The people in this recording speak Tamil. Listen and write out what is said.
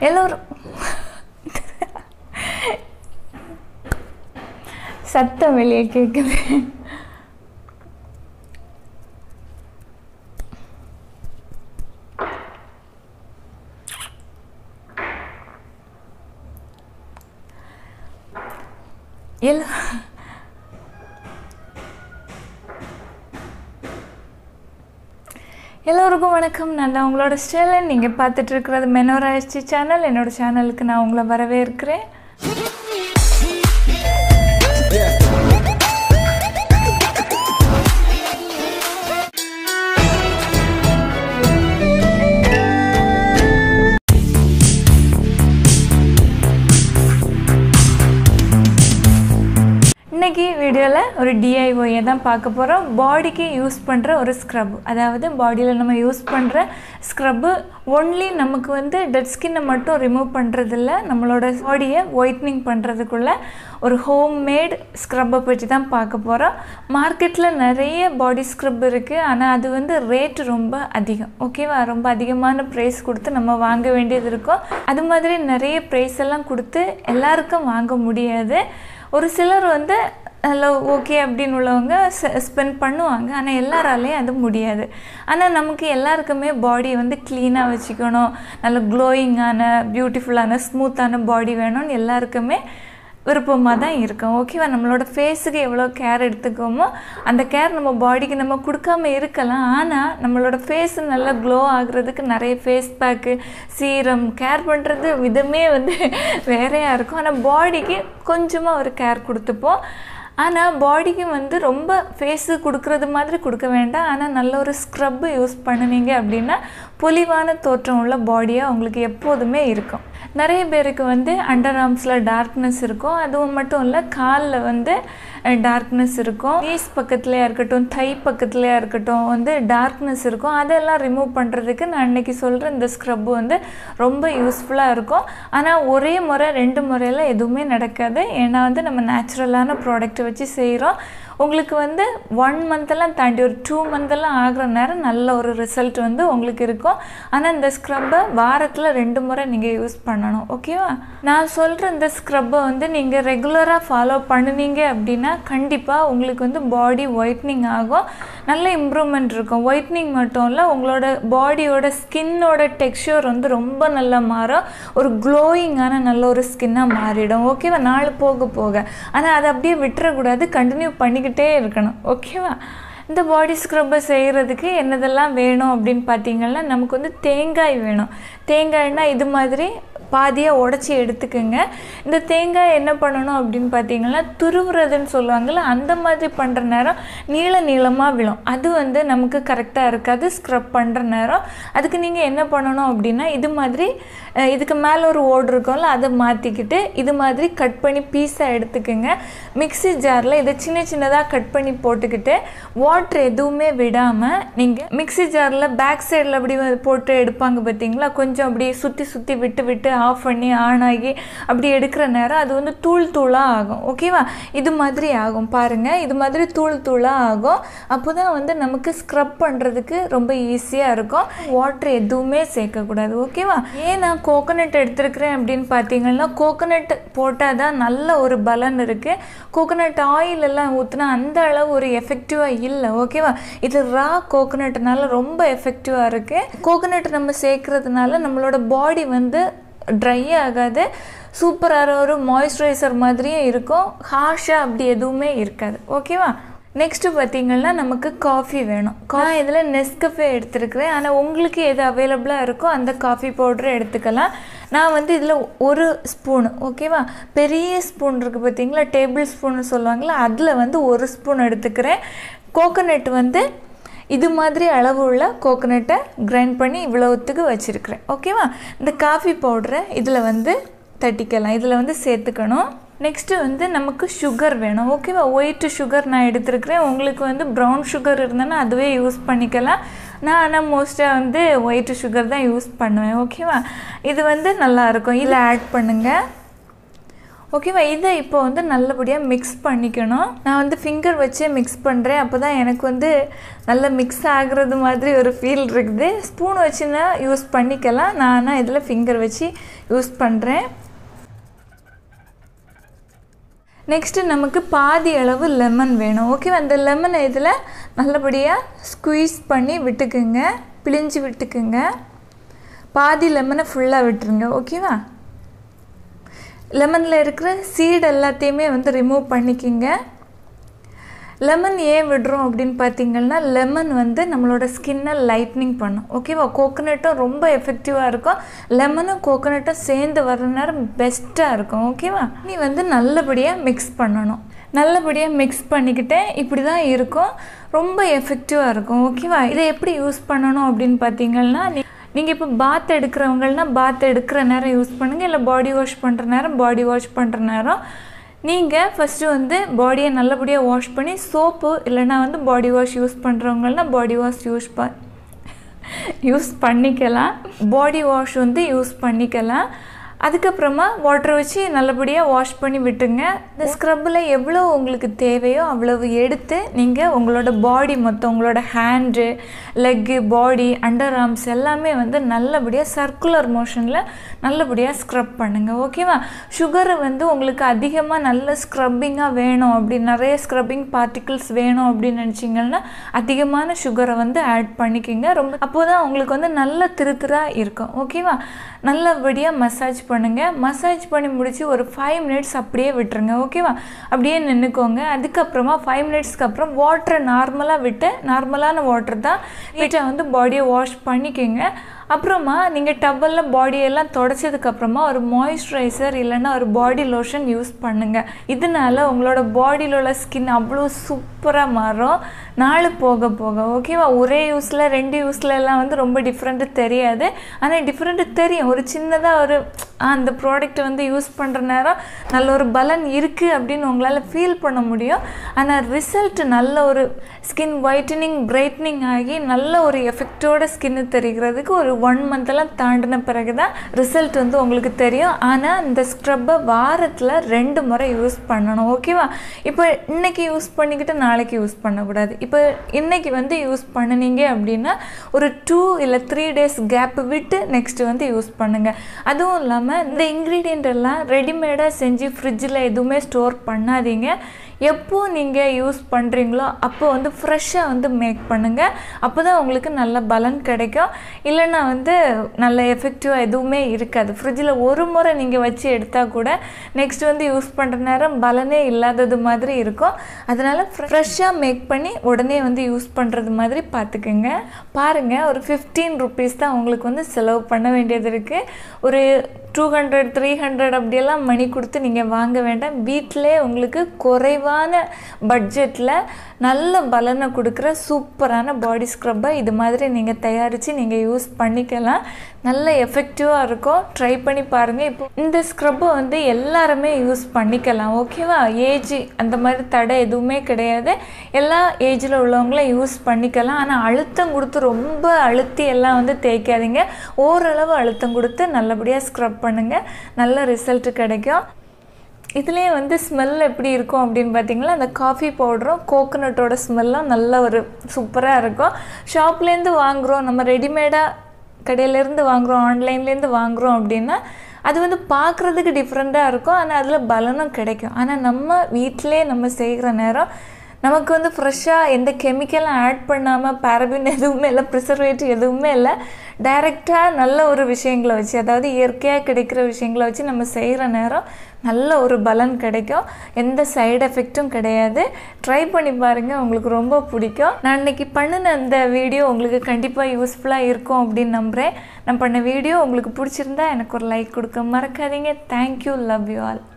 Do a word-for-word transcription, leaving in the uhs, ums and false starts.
எல்லோரும் சத்தம் வெளியே கேட்குது. எல்லோ எல்லோருக்கும் வணக்கம். நான் தான் உங்களோட ஸ்டைலன். நீங்கள் பார்த்துட்டு இருக்கிறது மெனோரா எஸ்டி சேனல். என்னோடய சேனலுக்கு நான் உங்களை வரவேற்கிறேன். இன்றைக்கி வீடியோவில் ஒரு டிஐஒயை தான் பார்க்க போகிறோம். பாடிக்கு யூஸ் பண்ணுற ஒரு ஸ்க்ரப், அதாவது பாடியில் நம்ம யூஸ் பண்ணுற ஸ்க்ரப்பு ஒன்லி நமக்கு வந்து டெட் ஸ்கின்னை மட்டும் ரிமூவ் பண்ணுறதில்ல, நம்மளோட பாடியை ஒயிட்னிங் பண்ணுறதுக்குள்ள ஒரு ஹோம் மேட் ஸ்க்ரப்பை பற்றி தான் பார்க்க போகிறோம். மார்க்கெட்டில் நிறைய பாடி ஸ்க்ரப் இருக்குது, ஆனால் அது வந்து ரேட்டு ரொம்ப அதிகம். ஓகேவா? ரொம்ப அதிகமான ப்ரைஸ் கொடுத்து நம்ம வாங்க வேண்டியது இருக்கும். அது மாதிரி நிறைய ப்ரைஸ் எல்லாம் கொடுத்து எல்லாருக்கும் வாங்க முடியாது. ஒரு சிலர் வந்து நல்லா ஓகே அப்படின்னு உள்ளவங்க ஸ்பெண்ட் பண்ணுவாங்க, ஆனால் எல்லாராலையும் அது முடியாது. ஆனால் நமக்கு எல்லாருக்குமே பாடி வந்து க்ளீனாக வச்சுக்கணும், நல்ல க்ளோயிங்கான பியூட்டிஃபுல்லான ஸ்மூத்தான பாடி வேணும்னு எல்லாருக்குமே விருப்பமாக தான் இருக்கும். ஓகேவா? நம்மளோட ஃபேஸுக்கு எவ்வளோ கேர் எடுத்துக்கோமோ அந்த கேர் நம்ம பாடிக்கு நம்ம கொடுக்காம இருக்கலாம். ஆனால் நம்மளோட ஃபேஸ் நல்லா க்ளோ ஆகுறதுக்கு நிறைய ஃபேஸ் பேக்கு, சீரம் கேர் பண்ணுறது விதமே வந்து வேறையாக இருக்கும். ஆனால் பாடிக்கு கொஞ்சமாக ஒரு கேர் கொடுத்துப்போம். ஆனால் பாடிக்கு வந்து ரொம்ப ஃபேஸு கொடுக்குறது மாதிரி கொடுக்க வேண்டாம். ஆனால் நல்ல ஒரு ஸ்க்ரப்பு யூஸ் பண்ணினீங்க அப்படின்னா பொலிவான தோற்றம் உள்ள பாடியாக உங்களுக்கு எப்போதுமே இருக்கும். நிறைய பேருக்கு வந்து அண்டர் ஆர்ம்ஸில் டார்க்னஸ் இருக்கும். அதுவும் மட்டும் இல்லை, காலில் வந்து டார்க்னஸ் இருக்கும். நீஸ் பக்கத்துலையாக இருக்கட்டும், தை பக்கத்துலையாக இருக்கட்டும் வந்து டார்க்னஸ் இருக்கும். அதெல்லாம் ரிமூவ் பண்ணுறதுக்கு நான் இன்றைக்கி சொல்கிற இந்த ஸ்க்ரப்பு வந்து ரொம்ப யூஸ்ஃபுல்லாக இருக்கும். ஆனால் ஒரே முறை ரெண்டு முறையில் எதுவுமே நடக்காது. ஏன்னா வந்து நம்ம நேச்சுரலான ப்ராடக்ட் வச்சு செய்கிறோம். உங்களுக்கு வந்து ஒன் மந்த்தெல்லாம் தாண்டி ஒரு டூ மந்த்தெல்லாம் ஆகிற நேரம் நல்ல ஒரு ரிசல்ட் வந்து உங்களுக்கு இருக்கும். ஆனால் இந்த ஸ்க்ரப்பை வாரத்தில் ரெண்டு முறை நீங்கள் யூஸ் பண்ணணும். ஓகேவா? நான் சொல்கிற இந்த ஸ்க்ரப்பை வந்து நீங்கள் ரெகுலராக ஃபாலோ பண்ணினீங்க அப்படின்னா கண்டிப்பாக உங்களுக்கு வந்து பாடி ஒயிட்னிங் ஆகும், நல்ல இம்ப்ரூவ்மெண்ட் இருக்கும். ஒயிட்னிங் மட்டும் இல்லை, உங்களோட பாடியோட ஸ்கின்னோட டெக்ஸ்சர் வந்து ரொம்ப நல்லா மாறும், ஒரு க்ளோயிங்கான நல்ல ஒரு ஸ்கின்னாக மாறிடும். ஓகேவா? நாள் போக போக. ஆனால் அதை அப்படியே விட்டுறக்கூடாது, கண்டினியூ பண்ணிக்கிட்டு இருக்கணும். ஓகேவா? இந்த பாடி ஸ்க்ரப்பை செய்கிறதுக்கு என்னதெல்லாம் வேணும் அப்படின்னு பார்த்தீங்கன்னா, நமக்கு வந்து தேங்காய் வேணும். தேங்காய்னா இது மாதிரி பாதியாக உடச்சி எடுத்துக்கோங்க. இந்த தேங்காய் என்ன பண்ணணும் அப்படின்னு பார்த்தீங்கன்னா, துருவுறதுன்னு சொல்லுவாங்கள்ல, அந்த மாதிரி பண்ணுற நேரம் நீள நீளமாக விழும். அது வந்து நமக்கு கரெக்டாக இருக்காது ஸ்க்ரப் பண்ணுற நேரம். அதுக்கு நீங்கள் என்ன பண்ணணும் அப்படின்னா, இது மாதிரி இதுக்கு மேலே ஒரு ஓடு இருக்கும்ல, அதை மாற்றிக்கிட்டு இது மாதிரி கட் பண்ணி பீஸாக எடுத்துக்கோங்க. மிக்ஸி ஜாரில் இதை சின்ன சின்னதாக கட் பண்ணி போட்டுக்கிட்டு வாட்ரு எதுவுமே விடாமல் நீங்கள் மிக்ஸி ஜாரில் பேக் சைடில் அப்படி போட்டு எடுப்பாங்க பார்த்தீங்களா, கொஞ்சம் அப்படி சுற்றி சுற்றி விட்டு விட்டு ஆஃப் பண்ணி ஆன் ஆகி அப்படி எடுக்கிற நேரம் அது வந்து தூள் தூளாக ஆகும். ஓகேவா? இது மாதிரி ஆகும் பாருங்கள், இது மாதிரி தூள் தூளாக ஆகும். அப்போ தான் வந்து நமக்கு ஸ்க்ரப் பண்ணுறதுக்கு ரொம்ப ஈஸியாக இருக்கும். வாட்ரு எதுவுமே சேர்க்கக்கூடாது. ஓகேவா? ஏன் நான் கோகோனட் எடுத்துருக்கிறேன் அப்படின்னு பார்த்தீங்கன்னா, கோகோனட் போட்டால் தான் நல்ல ஒரு பலன் இருக்குது. கோகோனட் ஆயில் எல்லாம் ஊற்றினா அந்த அளவு ஒரு எஃபெக்டிவாக இல்லை. ஓகேவா? இது ரா கோகோனட்னால ரொம்ப எஃபெக்டிவாக இருக்குது. கோகோனட் நம்ம சேர்க்கறதுனால நம்மளோட பாடி வந்து ட்ரை ஆகாது, சூப்பரான ஒரு மாய்ஸ்சரைசர் மாதிரியே இருக்கும், ஹார்ஷாக அப்படி எதுவுமே இருக்காது. ஓகேவா? நெக்ஸ்ட்டு பார்த்திங்கன்னா நமக்கு காஃபி வேணும். நான் இதில் நெஸ்கஃபே எடுத்துருக்கிறேன். ஆனால் உங்களுக்கு எது அவைலபிளாக இருக்கோ அந்த காஃபி பவுடரை எடுத்துக்கலாம். நான் வந்து இதில் ஒரு ஸ்பூனு, ஓகேவா, பெரிய ஸ்பூன் இருக்குது பார்த்திங்களா, டேபிள் ஸ்பூன்னு சொல்லுவாங்களா, அதில் வந்து ஒரு ஸ்பூன் எடுத்துக்கிறேன். கோகோனட் வந்து இது மாதிரி அளவு உள்ள கோகோனட்டை கிரைண்ட் பண்ணி இவ்வளோத்துக்கு வச்சுருக்கிறேன். ஓகேவா? இந்த காஃபி பவுடரை இதில் வந்து தட்டிக்கலாம், இதில் வந்து சேர்த்துக்கணும். நெக்ஸ்ட்டு வந்து நமக்கு சுகர் வேணும். ஓகேவா? ஒயிட்டு சுகர் நான் எடுத்துருக்கிறேன். உங்களுக்கு வந்து ப்ரௌன் சுகர் இருந்தேன்னா அதுவே யூஸ் பண்ணிக்கலாம். நான் ஆனால் மோஸ்ட்டாக வந்து ஒயிட்டு சுகர் தான் யூஸ் பண்ணுவேன். ஓகேவா? இது வந்து நல்லாயிருக்கும். இதில் ஆட் பண்ணுங்கள். ஓகேவா? இதை இப்போ வந்து நல்லபடியாக மிக்ஸ் பண்ணிக்கணும். நான் வந்து ஃபிங்கர் வச்சே மிக்ஸ் பண்ணுறேன். அப்போ தான் எனக்கு வந்து நல்லா மிக்ஸ் ஆகுறது மாதிரி ஒரு ஃபீல் இருக்குது. ஸ்பூன் வச்சுன்னா யூஸ் பண்ணிக்கலாம். நான் ஆனால் இதில் ஃபிங்கர் வச்சு யூஸ் பண்ணுறேன். நெக்ஸ்ட்டு நமக்கு பாதி அளவு லெமன் வேணும். ஓகேவா? அந்த லெமனை இதில் நல்லபடியாக ஸ்குவீஸ் பண்ணி விட்டுக்குங்க, பிழிஞ்சு விட்டுக்குங்க. பாதி லெமனை ஃபுல்லாக விட்டுருங்க. ஓகேவா? லெமனில் இருக்கிற சீடு எல்லாத்தையுமே வந்து ரிமூவ் பண்ணிக்கிங்க. லெமன் ஏன் விடுறோம் அப்படின்னு பார்த்தீங்கன்னா, லெமன் வந்து நம்மளோட ஸ்கின்னை லைட்னிங் பண்ணும். ஓகேவா? கோகோனட்டும் ரொம்ப எஃபெக்டிவாக இருக்கும். லெமனும் கோகோனட்டும் சேர்ந்து வர்ற நேரம் பெஸ்ட்டாக இருக்கும். ஓகேவா? நீ வந்து நல்லபடியாக மிக்ஸ் பண்ணணும். நல்லபடியாக மிக்ஸ் பண்ணிக்கிட்டேன். இப்படி தான் இருக்கும். ரொம்ப எஃபெக்டிவாக இருக்கும். ஓகேவா? இதை எப்படி யூஸ் பண்ணணும் அப்படின்னு பார்த்தீங்கன்னா, நீ நீங்கள் இப்போ பாத் எடுக்கிறவங்கன்னா பாத் எடுக்கிற நேரம் யூஸ் பண்ணுங்கள். இல்லை பாடி வாஷ் பண்ணுற நேரம் பாடி வாஷ் பண்ணுற நேரம் நீங்கள் ஃபஸ்ட்டு வந்து பாடியை நல்லபடியாக வாஷ் பண்ணி சோப்பு இல்லைனா வந்து பாடி வாஷ் யூஸ் பண்ணுறவங்கன்னா பாடி வாஷ் யூஸ் ப யூஸ் பண்ணிக்கலாம். பாடி வாஷ் வந்து யூஸ் பண்ணிக்கலாம். அதுக்கப்புறமா வாட்டர் வச்சு நல்லபடியாக வாஷ் பண்ணி விட்டுங்க. இந்த ஸ்க்ரப்பில் எவ்வளோ உங்களுக்கு தேவையோ அவ்வளவு எடுத்து நீங்கள் உங்களோட பாடி மொத்தம், உங்களோட hand, leg, body, under arms எல்லாமே வந்து நல்லபடியாக சர்க்குலர் மோஷனில் நல்லபடியாக ஸ்க்ரப் பண்ணுங்கள். ஓகேவா? சுகரை வந்து உங்களுக்கு அதிகமாக நல்ல ஸ்க்ரப்பிங்காக வேணும் அப்படி நிறைய ஸ்க்ரப்பிங் பார்ட்டிகிள்ஸ் வேணும் அப்படின்னு நினச்சிங்கன்னா அதிகமான சுகரை வந்து ஆட் பண்ணிக்கிங்க. ரொம்ப அப்போ தான் உங்களுக்கு வந்து நல்ல திருத்திராக இருக்கும். ஓகேவா? நல்லபடியாக மசாஜ் பண்ணுங்கள். மசாஜ் பண்ணி முடித்து ஒரு ஃபைவ் மினிட்ஸ் அப்படியே விட்டுருங்க. ஓகேவா? அப்படியே நின்றுக்கோங்க. அதுக்கப்புறமா ஃபைவ் மினிட்ஸ்க்கு அப்புறம் வாட்டரை நார்மலாக விட்டு, நார்மலான வாட்டர் தான் வீட்டை வந்து பாடியை வாஷ் பண்ணிக்கோங்க. அப்புறமா நீங்கள் டவலில் பாடியெல்லாம் தொடச்சதுக்கப்புறமா ஒரு மாய்ஸ்சரைசர் இல்லைன்னா ஒரு பாடி லோஷன் யூஸ் பண்ணுங்கள். இதனால உங்களோட பாடியில் உள்ள ஸ்கின் அவ்வளோ சூப்பராக மாறும் நாள் போக போக. ஓகேவா? ஒரே யூஸில் ரெண்டு யூஸில் எல்லாம் வந்து ரொம்ப டிஃப்ரெண்ட்டு தெரியாது. ஆனால் டிஃப்ரெண்ட்டு தெரியும். ஒரு சின்னதாக ஒரு அந்த ப்ராடக்ட்டை வந்து யூஸ் பண்ணுற நேரம் நல்ல ஒரு பலன் இருக்குது அப்படின்னு உங்களால் ஃபீல் பண்ண முடியும். ஆனால் ரிசல்ட் நல்ல ஒரு ஸ்கின் ஒயிட்டனிங், பிரைட்னிங் ஆகி நல்ல ஒரு எஃபெக்டோட ஸ்கின்னு தெரிகிறதுக்கு ஒரு ஒன் மந்த்தெல்லாம் தாண்டின பிறகு தான் ரிசல்ட் வந்து உங்களுக்கு தெரியும். ஆனால் இந்த ஸ்க்ரப்பை வாரத்தில் ரெண்டு முறை யூஸ் பண்ணணும். ஓகேவா? இப்போ இன்றைக்கி யூஸ் பண்ணிக்கிட்டு நாளைக்கு யூஸ் பண்ணக்கூடாது. இப்போ இன்றைக்கி வந்து யூஸ் பண்ணினீங்க அப்படின்னா ஒரு டூ இல்லை த்ரீ டேஸ் கேப் விட்டு நெக்ஸ்ட்டு வந்து யூஸ் பண்ணுங்கள். அதுவும் இல்லாமல் இந்த இன்க்ரீடியண்ட் எல்லாம் ரெடிமேடாக செஞ்சு ஃப்ரிட்ஜில் எதுவுமே ஸ்டோர் பண்ணாதீங்க. எப்போ நீங்கள் யூஸ் பண்ணுறீங்களோ அப்போ வந்து ஃப்ரெஷ்ஷாக வந்து மேக் பண்ணுங்கள். அப்போ தான் உங்களுக்கு நல்ல பலன் கிடைக்கும். இல்லைன்னா வந்து நல்ல எஃபெக்டிவாக எதுவுமே இருக்காது. ஃப்ரிட்ஜில் ஒரு முறை நீங்கள் வச்சு எடுத்தால் கூட நெக்ஸ்ட் வந்து யூஸ் பண்ணுற நேரம் பலனே இல்லாதது மாதிரி இருக்கும். அதனால் ஃப்ரெஷ்ஷாக மேக் பண்ணி உடனே வந்து யூஸ் பண்ணுறது மாதிரி பார்த்துக்குங்க. பாருங்கள், ஒரு ஃபிஃப்டீன் ருபீஸ் தான் உங்களுக்கு வந்து செலவு பண்ண வேண்டியது இருக்குது. ஒரு டூ ஹண்ட்ரட் த்ரீ ஹண்ட்ரட் அப்படியெல்லாம் மணி கொடுத்து நீங்கள் வாங்க வேண்டாம். வீட்டிலே உங்களுக்கு குறைவான பட்ஜெட்டில் நல்ல பலனை கொடுக்குற சூப்பரான பாடி ஸ்க்ரப்பை இது மாதிரி நீங்கள் தயாரித்து நீங்கள் யூஸ் பண்ணிக்கலாம். நல்ல எஃபெக்டிவாக இருக்கும். ட்ரை பண்ணி பாருங்கள். இப்போ இந்த ஸ்க்ரப்பை வந்து எல்லாருமே யூஸ் பண்ணிக்கலாம். ஓகேவா? ஏஜ் அந்த மாதிரி தடை எதுவுமே கிடையாது. எல்லா ஏஜில் உள்ளவங்களும் யூஸ் பண்ணிக்கலாம். ஆனால் அழுத்தம் கொடுத்து ரொம்ப அழுத்தி எல்லாம் வந்து தேய்க்காதீங்க. ஓரளவு அழுத்தம் கொடுத்து நல்லபடியாக ஸ்க்ரப் பண்ணுங்கள். நல்ல ரிசல்ட் கிடைக்கும். இதுலேயே வந்து ஸ்மெல் எப்படி இருக்கும் அப்படின்னு பார்த்தீங்கன்னா, அந்த காஃபி பவுடரும் கோகோனட்டோட ஸ்மெல்லாம் நல்ல ஒரு சூப்பராக இருக்கும். ஷாப்லேருந்து வாங்குகிறோம், நம்ம ரெடிமேடாக கடையிலேருந்து வாங்குகிறோம், ஆன்லைன்லேருந்து வாங்குகிறோம் அப்படின்னா அது வந்து பார்க்குறதுக்கு டிஃப்ரெண்ட்டாக இருக்கும். ஆனால் அதில் பலனும் கிடைக்கும். ஆனால் நம்ம வீட்டிலே நம்ம செய்கிற நேரம் நமக்கு வந்து ஃப்ரெஷ்ஷாக எந்த கெமிக்கலும் ஆட் பண்ணாமல், பாரபின் எதுவுமே இல்லை, ப்ரிசர்வேட்டிவ் எதுவுமே இல்லை, டைரெக்டாக நல்ல ஒரு விஷயங்களை வச்சு, அதாவது இயற்கையாக கிடைக்கிற விஷயங்களை வச்சு நம்ம செய்கிற நேரம் நல்ல ஒரு பலன் கிடைக்கும். எந்த சைடு எஃபெக்ட்டும் கிடையாது. ட்ரை பண்ணி பாருங்கள், உங்களுக்கு ரொம்ப பிடிக்கும். நான் இன்றைக்கி பண்ணின அந்த வீடியோ உங்களுக்கு கண்டிப்பாக யூஸ்ஃபுல்லாக இருக்கும் அப்படின்னு நம்புகிறேன். நான் பண்ண வீடியோ உங்களுக்கு பிடிச்சிருந்தா எனக்கு ஒரு லைக் கொடுக்க மறக்காதீங்க. தேங்க்யூ. Love you all.